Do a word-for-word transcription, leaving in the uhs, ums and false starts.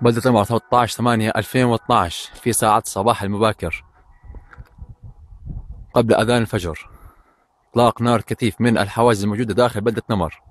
بلدة نمر ثلاثة عشر ثمانية ألفين واثني عشر في ساعات الصباح المباكر قبل أذان الفجر، إطلاق نار كثيف من الحواجز الموجودة داخل بلدة نمر.